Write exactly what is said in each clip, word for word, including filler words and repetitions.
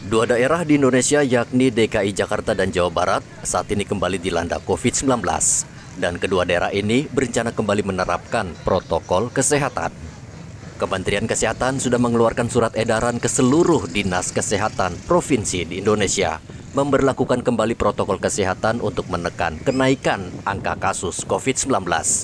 Dua daerah di Indonesia yakni D K I Jakarta dan Jawa Barat saat ini kembali dilanda covid sembilan belas. Dan kedua daerah ini berencana kembali menerapkan protokol kesehatan. Kementerian Kesehatan sudah mengeluarkan surat edaran ke seluruh dinas kesehatan provinsi di Indonesia memberlakukan kembali protokol kesehatan untuk menekan kenaikan angka kasus covid sembilan belas.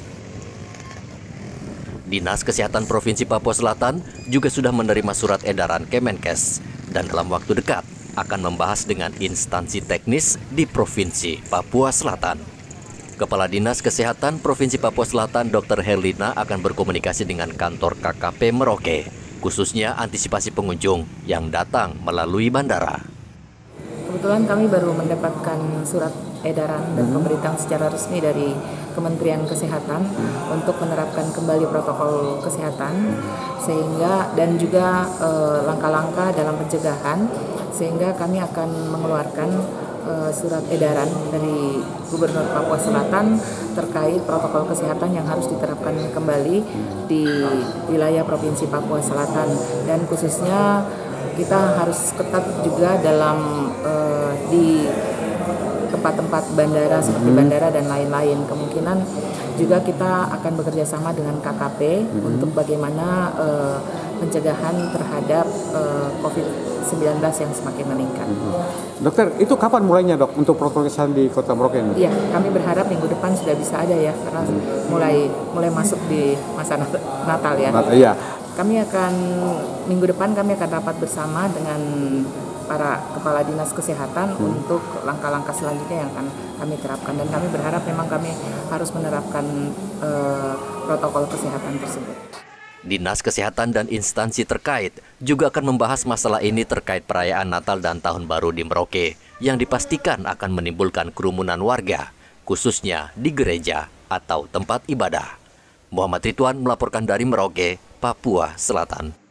Dinas Kesehatan Provinsi Papua Selatan juga sudah menerima surat edaran Kemenkes dan dalam waktu dekat akan membahas dengan instansi teknis di Provinsi Papua Selatan. Kepala Dinas Kesehatan Provinsi Papua Selatan Dokter Herlina akan berkomunikasi dengan kantor K K P Merauke, khususnya antisipasi pengunjung yang datang melalui bandara. Kebetulan kami baru mendapatkan surat edaran dan pemberitahuan secara resmi dari Kementerian Kesehatan untuk menerapkan kembali protokol kesehatan sehingga dan juga eh, langkah-langkah dalam pencegahan, sehingga kami akan mengeluarkan eh, surat edaran dari Gubernur Papua Selatan terkait protokol kesehatan yang harus diterapkan kembali di wilayah Provinsi Papua Selatan, dan khususnya kita harus ketat juga dalam uh, di tempat-tempat bandara seperti bandara dan lain-lain. Kemungkinan juga kita akan bekerja sama dengan K K P mm-hmm. untuk bagaimana uh, pencegahan terhadap uh, covid sembilan belas yang semakin meningkat. Mm-hmm. Dokter, itu kapan mulainya dok untuk protokol kesehatan di Kota Merauke ini? Iya, kami berharap minggu depan sudah bisa ada ya, karena mm-hmm. mulai mulai masuk di masa Natal ya. Natal, iya. Kami akan, minggu depan kami akan rapat bersama dengan para kepala dinas kesehatan hmm. untuk langkah-langkah selanjutnya yang akan kami terapkan. Dan kami berharap memang kami harus menerapkan uh, protokol kesehatan tersebut. Dinas Kesehatan dan instansi terkait juga akan membahas masalah ini terkait perayaan Natal dan Tahun Baru di Merauke yang dipastikan akan menimbulkan kerumunan warga, khususnya di gereja atau tempat ibadah. Muhammad Ridwan melaporkan dari Merauke, Papua Selatan.